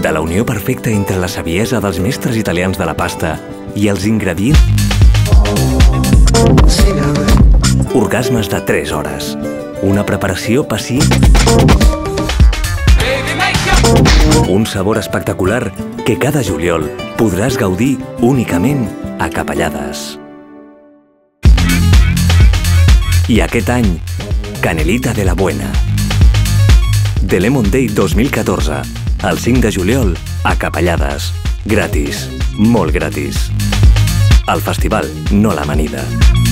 De la unió perfecta entre la saviesa dels mestres italians de la pasta i els ingredients... Orgasmes de 3 hores. Una preparació pacient... Un sabor espectacular que cada juliol podràs gaudir únicament a Capellades. I aquest any, Canelita de la Buena. The Lemon Day 2014, el 5 de juliol a Capellades. Gratis, molt gratis. El festival, no l'amanida.